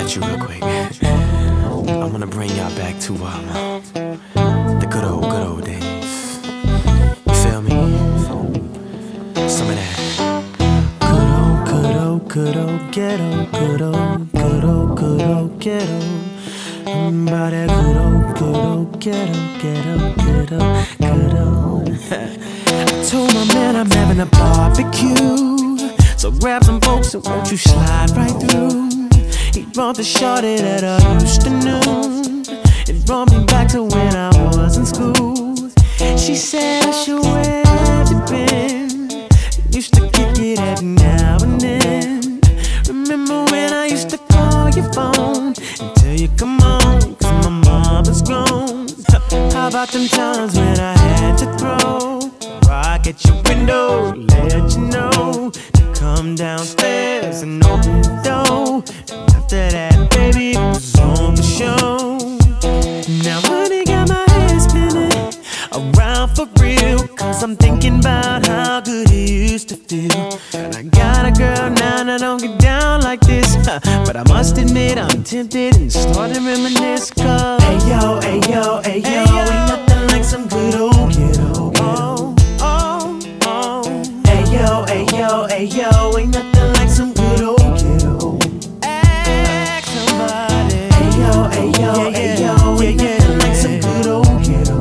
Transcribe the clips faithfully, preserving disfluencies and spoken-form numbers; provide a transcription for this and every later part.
at you real quick. I wanna bring y'all back to um, the good old, good old days. You feel me? Some of that good old, good old, good old ghetto, good old, good old, good old ghetto. About that good old, good old ghetto, ghetto, ghetto, ghetto. I told my man I'm having a barbecue, so grab some folks and won't you slide right through. He brought the shorty that I used to know. It brought me back to when I was in school. She said I should where have you been? Used to kick it every now and then. Remember when I used to call your phone and tell you come on, cause my mama's grown. How about them times when I had to throw rock at your window, let you know to come downstairs and open the door. And after that, baby, it was on for show. Now honey got my head spinning around for real, cause I'm thinking about how good it used to feel. And I got a girl now that don't get down like this, huh. But I must admit I'm tempted and starting to reminisce, cause hey yo, hey yo, hey yo, ain't nothing like some good old ghetto, ghetto. Oh, oh, oh. Hey yo, hey yo, hey yo, ain't nothing like some good old ghetto. Ask somebody. Hey yo, hey yo, hey yo, ain't nothing like some good old ghetto.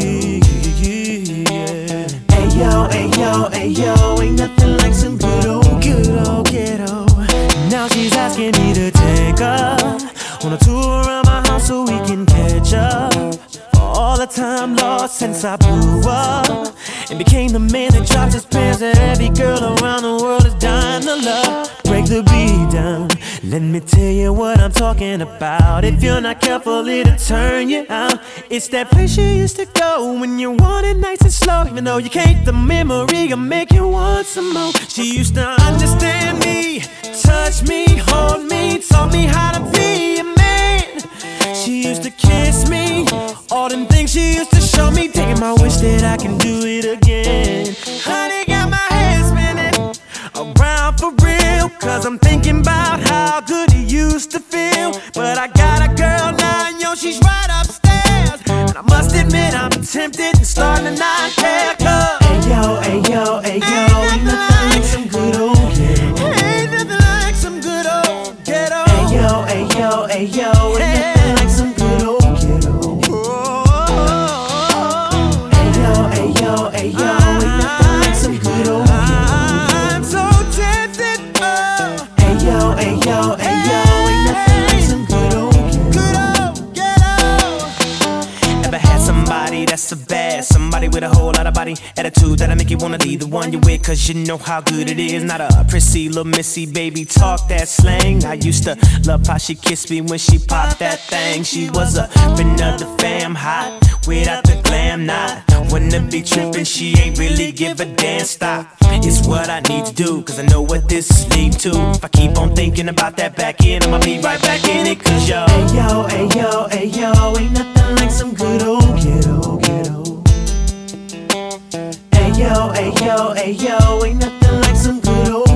Hey yo, hey yo, hey yo, ain't nothing like some good old, good old ghetto. Now she's asking me to take her on a tour around my house so we can catch up for all the time lost since I blew up and became the man that dropped his pants that every girl around the world is dying to love. Break the beat down, let me tell you what I'm talking about. If you're not careful, it'll turn you out. It's that place you used to go when you want it nice and slow. Even though you can't, the memory will make you want some more. She used to understand me, touch me, hold me, taught me how to be a man. She used to kiss me, all them things she used to show me. Taking my wish that I can do it again. Honey got my head spinning around for real, cause I'm thinking about how good it used to feel. But I got a girl now, and yo, she's right upstairs, and I must admit I'm tempted and starting to not care, cause hey yo, hey yo, hey yo, ain't nothing like some good old ghetto. Ain't nothing like some good old ghetto. Hey yo, hey yo, hey yo, ain't nothing like some good old ghetto. Hey yo, hey yo, hey yo, ain't nothing like some good old ghetto. I'm so tempted. Oh. Hey yo, hey yo, hey yo, ain't nothing like some good old ghetto. Good old ghetto. Ever had somebody that's so bad, somebody with a whole lot of body attitude that'll make you wanna be the one you with, cause you know how good it is. Not a prissy little missy baby, talk that slang. I used to love how she kissed me when she popped that thing. She was a friend of the fam, hot without the glam, not wanna be trippin', she ain't really give a damn. Stop, it's what I need to do, cause I know what this is leading to. If I keep on thinking about that back end, I'ma be right back in it, cause yo hey yo, hey yo, hey yo, ain't nothing like some good old ghetto, ghetto. Hey yo, hey yo, hey yo, ain't nothing like some good old